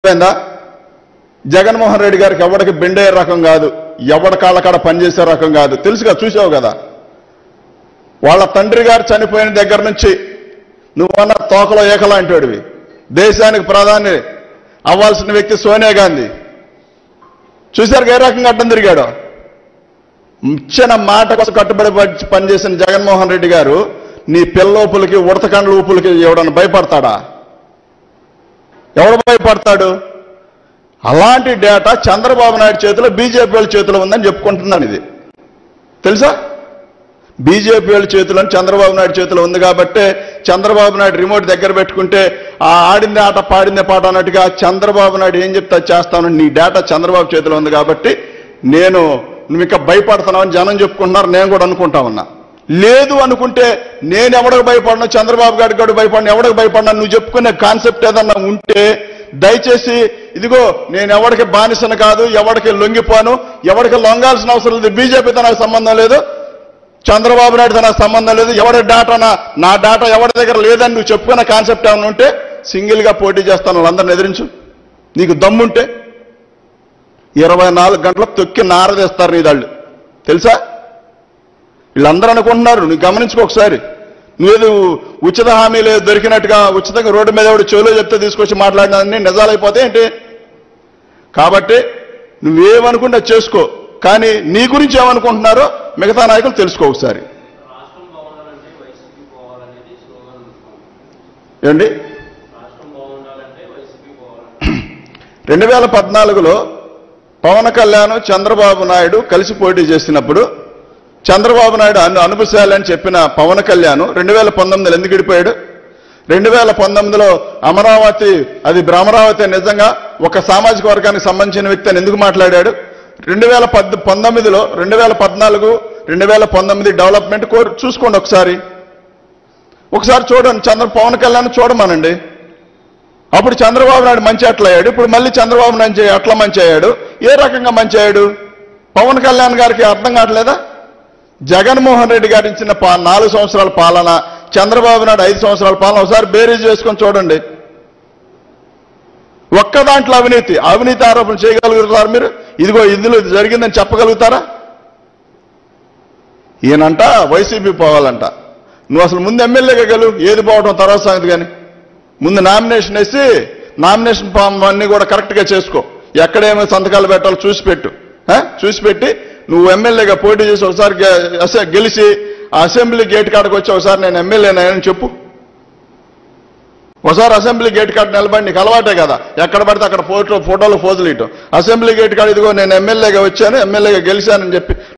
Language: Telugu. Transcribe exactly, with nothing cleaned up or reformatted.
అర్థమైందా? జగన్మోహన్ రెడ్డి గారికి ఎవడికి బెండే రకం కాదు, ఎవడి కాళ్ళ కాడ పనిచేసే రకం కాదు. తెలుసుగా, చూసావు కదా. వాళ్ళ తండ్రి గారు చనిపోయిన దగ్గర నుంచి నువ్వన్న తోకలో ఏకలాంటివాడివి. దేశానికి ప్రధాని అవ్వాల్సిన వ్యక్తి సోనియా గాంధీ. చూశారు ఏ రకంగా అడ్డం తిరిగాడు. ఇచ్చిన మాట కోసం కట్టుబడి పనిచేసిన జగన్మోహన్ రెడ్డి గారు నీ పిల్లోపులకి ఉడతకండ్ల ఊపులకి ఎవడన్నా భయపడతాడా? ఎవడు భయపడతాడు? అలాంటి డేటా చంద్రబాబు నాయుడు చేతిలో బీజేపీ వాళ్ళ చేతిలో ఉందని చెప్పుకుంటున్నాను. ఇది తెలుసా? బీజేపీ వాళ్ళ చేతిలో చంద్రబాబు నాయుడు చేతిలో ఉంది కాబట్టి చంద్రబాబు నాయుడు రిమోట్ దగ్గర పెట్టుకుంటే ఆ ఆడిందే ఆట పాడిందే పాట అన్నట్టుగా చంద్రబాబు నాయుడు ఏం చెప్తా చేస్తాను. నీ డేటా చంద్రబాబు చేతిలో ఉంది కాబట్టి నేను నువ్వు ఇంకా భయపడుతున్నావని జనం చెప్పుకుంటున్నారు. నేను కూడా అనుకుంటా ఉన్నా. లేదు అనుకుంటే నేను ఎవడికి భయపడను, చంద్రబాబు గారికి కూడా భయపడను, ఎవడికి భయపడినా నువ్వు చెప్పుకునే కాన్సెప్ట్ ఏదన్నా ఉంటే దయచేసి ఇదిగో నేను ఎవరికి బానిసను కాదు, ఎవరికి లొంగిపోను, ఎవరికి లొంగాల్సిన అవసరం లేదు. బీజేపీతో నాకు సంబంధం లేదు, చంద్రబాబు నాయుడుతో నాకు సంబంధం లేదు. ఎవరి డాటా నా డాటా ఎవరి దగ్గర లేదని నువ్వు చెప్పుకున్న కాన్సెప్ట్ ఏమైనా ఉంటే సింగిల్గా పోటీ చేస్తాను, వాళ్ళందరిని ఎదిరించు. నీకు దమ్ముంటే ఇరవై నాలుగు గంటలు తొక్కి నారదేస్తారు నీ దాళ్ళు. తెలుసా? వీళ్ళందరూ అనుకుంటున్నారు. నువ్వు గమనించుకో ఒకసారి. నువ్వేది ఉచిత హామీలు దొరికినట్టుగా ఉచితంగా రోడ్డు మీద ఎవడు చెవులో చెప్తే తీసుకొచ్చి మాట్లాడినన్ని నిజాలైపోతే ఏంటి? కాబట్టి నువ్వేమనుకుంటే చేసుకో, కానీ నీ గురించి ఏమనుకుంటున్నారో మిగతా నాయకులు తెలుసుకో ఒకసారి. ఏమండి, రెండు వేల పద్నాలుగులో పవన్ కళ్యాణ్ చంద్రబాబు నాయుడు కలిసి పోటీ చేసినప్పుడు చంద్రబాబు నాయుడు అను అనుభవించాలని చెప్పిన పవన్ కళ్యాణ్ రెండు వేల పంతొమ్మిదిలో ఎందుకు విడిపోయాడు? రెండు వేల పంతొమ్మిదిలో అమరావతి అది అమరావతి నిజంగా ఒక సామాజిక వర్గానికి సంబంధించిన వ్యక్తి అని ఎందుకు మాట్లాడాడు? రెండు వేల పద్ పంతొమ్మిదిలో రెండు వేల పద్నాలుగు రెండు వేల పంతొమ్మిది డెవలప్మెంట్ కోర్ చూసుకోండి ఒకసారి. ఒకసారి చూడండి, చంద్ర పవన్ కళ్యాణ్ చూడమనండి. అప్పుడు చంద్రబాబు నాయుడు మంచి అట్లా అయ్యాడు, ఇప్పుడు మళ్ళీ చంద్రబాబు నాయుడు అట్లా మంచి అయ్యాడు. ఏ రకంగా మంచి అయ్యాడు? పవన్ కళ్యాణ్ గారికి అర్థం కావట్లేదా? జగన్మోహన్ రెడ్డి గారు ఇచ్చిన పా నాలుగు సంవత్సరాల పాలన, చంద్రబాబు నాయుడు ఐదు సంవత్సరాల పాలన ఒకసారి బేరీజ్ వేసుకొని చూడండి. ఒక్క దాంట్లో అవినీతి అవినీతి ఆరోపణ చేయగలుగుతారు మీరు? ఇదిగో ఇందులో ఇది జరిగిందని చెప్పగలుగుతారా? ఈయనంట వైసీపీ పోవాలంట. నువ్వు అసలు ముందు ఎమ్మెల్యేగా గెలు, ఏది పోవడం తర్వాత సంగతి. కానీ ముందు నామినేషన్ వేసి నామినేషన్ ఫామ్ అన్నీ కూడా కరెక్ట్గా చేసుకో. ఎక్కడేమో సంతకాలు పెట్టాలో చూసి పెట్టు. చూసి పెట్టి నువ్వు ఎమ్మెల్యేగా పోటీ చేసి ఒకసారి గెలిచి అసెంబ్లీ గేట్ కాడకు వచ్చి ఒకసారి నేను ఎమ్మెల్యేనని చెప్పు. ఒకసారి అసెంబ్లీ గేట్ కాడ నిలబడి, నీకు అలవాటే కదా ఎక్కడ పడితే అక్కడ ఫోటో ఫోటోలు ఫోజులు ఇవ్వటం. అసెంబ్లీ గేట్ కాడ ఇదిగో నేను ఎమ్మెల్యేగా వచ్చాను, ఎమ్మెల్యేగా గెలిచానని చెప్పి